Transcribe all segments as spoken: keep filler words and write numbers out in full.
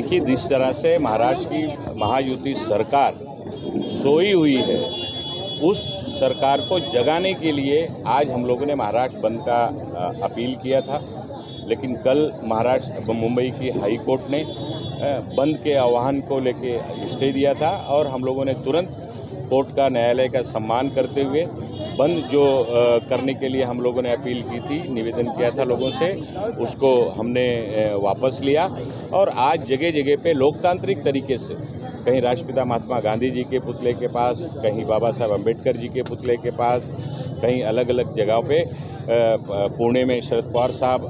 देखिए, जिस तरह से महाराष्ट्र की महायुति सरकार सोई हुई है, उस सरकार को जगाने के लिए आज हम लोगों ने महाराष्ट्र बंद का अपील किया था। लेकिन कल महाराष्ट्र मुंबई की हाई कोर्ट ने बंद के आह्वान को लेके स्टे दिया था और हम लोगों ने तुरंत कोर्ट का, न्यायालय का सम्मान करते हुए बंद जो करने के लिए हम लोगों ने अपील की थी, निवेदन किया था लोगों से, उसको हमने वापस लिया। और आज जगह जगह पे लोकतांत्रिक तरीके से, कहीं राष्ट्रपिता महात्मा गांधी जी के पुतले के पास, कहीं बाबा साहब अम्बेडकर जी के पुतले के पास, कहीं अलग अलग जगहों पे, पुणे में शरद पवार साहब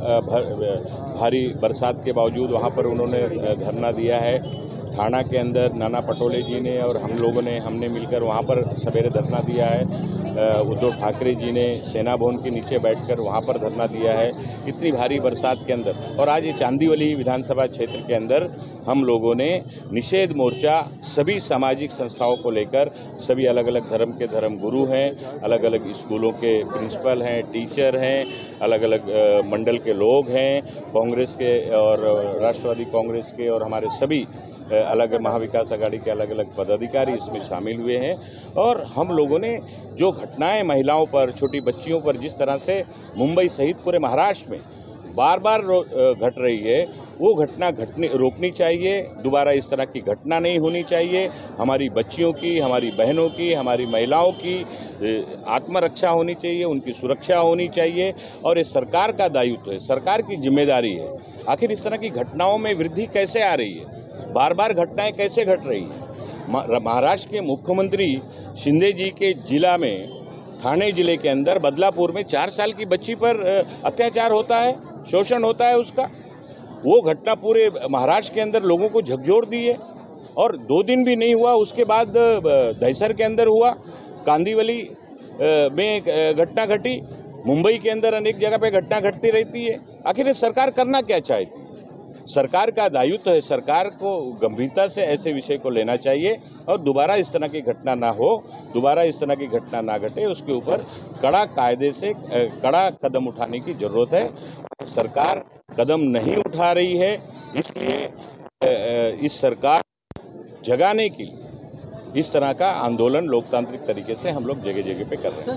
भारी बरसात के बावजूद वहाँ पर उन्होंने धरना दिया है। ठाणा के अंदर नाना पटोले जी ने और हम लोगों ने हमने मिलकर वहाँ पर सवेरे धरना दिया है। उद्धव ठाकरे जी ने सेना भवन के नीचे बैठकर वहाँ पर धरना दिया है, इतनी भारी बरसात के अंदर। और आज ये चांदीवली विधानसभा क्षेत्र के अंदर हम लोगों ने निषेध मोर्चा सभी सामाजिक संस्थाओं को लेकर, सभी अलग अलग धर्म के धर्म गुरु हैं, अलग अलग स्कूलों के प्रिंसिपल हैं, टीचर हैं, अलग अलग मंडल के लोग हैं, कांग्रेस के और राष्ट्रवादी कांग्रेस के और हमारे सभी अलग महाविकास आघाड़ी के अलग अलग पदाधिकारी इसमें शामिल हुए हैं। और हम लोगों ने जो घटनाएं महिलाओं पर, छोटी बच्चियों पर जिस तरह से मुंबई सहित पूरे महाराष्ट्र में बार बार घट रही है, वो घटना घटने रोकनी चाहिए। दोबारा इस तरह की घटना नहीं होनी चाहिए। हमारी बच्चियों की, हमारी बहनों की, हमारी महिलाओं की आत्मरक्षा होनी चाहिए, उनकी सुरक्षा होनी चाहिए। और ये सरकार का दायित्व है, सरकार की जिम्मेदारी है। आखिर इस तरह की घटनाओं में वृद्धि कैसे आ रही है, बार बार घटनाएं कैसे घट रही हैं? महाराष्ट्र के मुख्यमंत्री शिंदे जी के जिला में, ठाणे जिले के अंदर बदलापुर में चार साल की बच्ची पर अत्याचार होता है, शोषण होता है उसका। वो घटना पूरे महाराष्ट्र के अंदर लोगों को झकझोर दी है। और दो दिन भी नहीं हुआ, उसके बाद दहिसर के अंदर हुआ, कांदिवली में घटना घटी, मुंबई के अंदर अनेक जगह पे घटना घटती रहती है। आखिर ये सरकार करना क्या चाहती है? सरकार का दायित्व है, सरकार को गंभीरता से ऐसे विषय को लेना चाहिए और दोबारा इस तरह की घटना ना हो, दोबारा इस तरह की घटना ना घटे, उसके ऊपर कड़ा कायदे से कड़ा कदम उठाने की जरूरत है। सरकार कदम नहीं उठा रही है, इसलिए इस सरकार जगाने के लिए इस तरह का आंदोलन लोकतांत्रिक तरीके से हम लोग जगह जगह पे कर रहे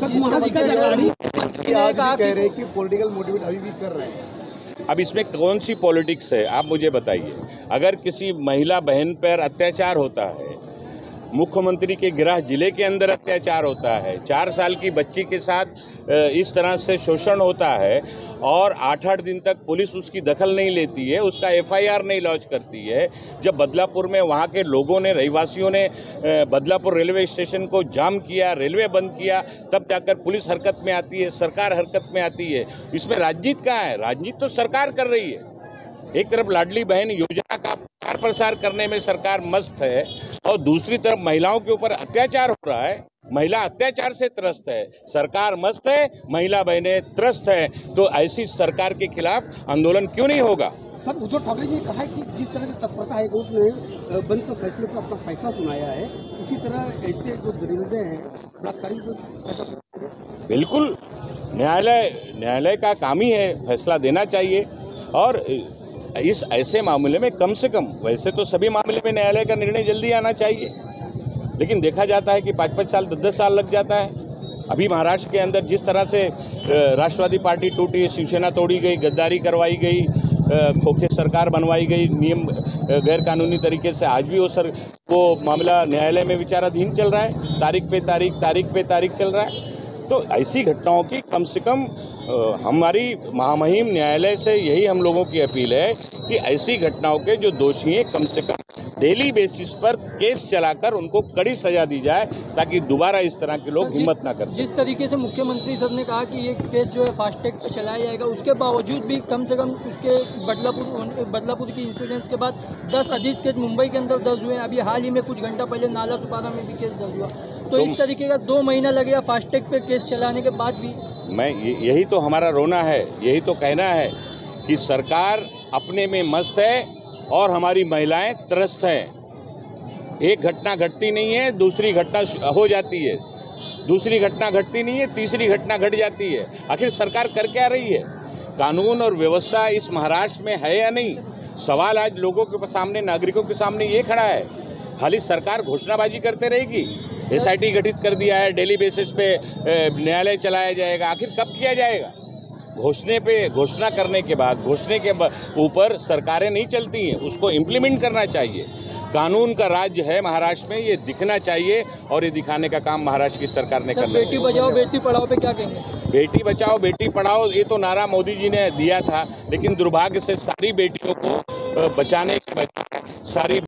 हैं। पॉलिटिकल मोटिवेट अभी भी कर रहे हैं। अब इसमें कौन सी पॉलिटिक्स है, आप मुझे बताइए। अगर किसी महिला बहन पर अत्याचार होता है, मुख्यमंत्री के गृह जिले के अंदर अत्याचार होता है, चार साल की बच्ची के साथ इस तरह से शोषण होता है और आठ आठ दिन तक पुलिस उसकी दखल नहीं लेती है, उसका एफ आई आर नहीं लॉन्च करती है। जब बदलापुर में वहाँ के लोगों ने, रहवासियों ने बदलापुर रेलवे स्टेशन को जाम किया, रेलवे बंद किया, तब जाकर पुलिस हरकत में आती है, सरकार हरकत में आती है। इसमें राजनीति कहाँ है? राजनीति तो सरकार कर रही है। एक तरफ लाडली बहन योजना का प्रचार प्रसार करने में सरकार मस्त है और दूसरी तरफ महिलाओं के ऊपर अत्याचार हो रहा है, महिला अत्याचार से त्रस्त है। सरकार मस्त है, महिला बहनें त्रस्त है। तो ऐसी सरकार के खिलाफ आंदोलन क्यों नहीं होगा? सर, उद्धव ठाकरे जी ने कहा है कि जिस तरह से तत्परता है कोर्ट ने बंद के फैसले पर अपना फैसला सुनाया है, उसी तरह ऐसे जो दरिंदे हैं, बिल्कुल न्यायालय न्यायालय का काम ही है फैसला देना चाहिए। और इस ऐसे मामले में कम से कम, वैसे तो सभी मामले में न्यायालय का निर्णय जल्दी आना चाहिए, लेकिन देखा जाता है कि पाँच पाँच साल, दस दस साल लग जाता है। अभी महाराष्ट्र के अंदर जिस तरह से राष्ट्रवादी पार्टी टूटी, शिवसेना तोड़ी गई, गद्दारी करवाई गई, खोखे सरकार बनवाई गई, नियम गैर कानूनी तरीके से, आज भी वो सर वो मामला न्यायालय में विचाराधीन चल रहा है, तारीख पे तारीख तारीख पे तारीख चल रहा है। तो ऐसी घटनाओं की कम से कम हमारी महामहिम न्यायालय से यही हम लोगों की अपील है कि ऐसी घटनाओं के जो दोषी हैं, कम से कम डेली बेसिस पर केस चलाकर उनको कड़ी सजा दी जाए, ताकि दोबारा इस तरह के लोग हिम्मत ना कर सकें। जिस तरीके से मुख्यमंत्री सर ने कहा कि ये केस जो है फास्टैग पे चलाया जाएगा, उसके बावजूद भी कम से कम उसके बदलापुर बदलापुर की इंसिडेंट्स के बाद दस अधिक केस मुंबई के अंदर दर्ज हुए हैं। अभी हाल ही में कुछ घंटा पहले नाला सुपारा में भी केस दर्ज हुआ। तो इस तरीके का दो महीना लगेगा फास्टैग पे केस चलाने के बाद भी। मैं यही तो हमारा रोना है, यही तो कहना है कि सरकार अपने में मस्त है और हमारी महिलाएं त्रस्त हैं। एक घटना घटती नहीं है, दूसरी घटना हो जाती है, दूसरी घटना घटती नहीं है, तीसरी घटना घट जाती है। आखिर सरकार कर क्या रही है? कानून और व्यवस्था इस महाराष्ट्र में है या नहीं। सवाल आज लोगों के सामने, नागरिकों के सामने ये खड़ा है। खाली सरकार घोषणाबाजी करते रहेगी। एसआईटी गठित कर दिया है, डेली बेसिस पे न्यायालय चलाया जाएगा, आखिर कब किया जाएगा? घोषणे पे घोषणा करने के बाद घोषणे के ऊपर सरकारें नहीं चलती हैं, उसको इम्प्लीमेंट करना चाहिए। कानून का राज्य है महाराष्ट्र में, ये दिखना चाहिए और ये दिखाने का काम महाराष्ट्र की सरकार ने करना चाहिए। बेटी बचाओ बेटी पढ़ाओ पे क्या कहेंगे? बेटी बचाओ बेटी पढ़ाओ ये तो नारा मोदी जी ने दिया था, लेकिन दुर्भाग्य से सारी बेटियों को बचाने के बजाय सारी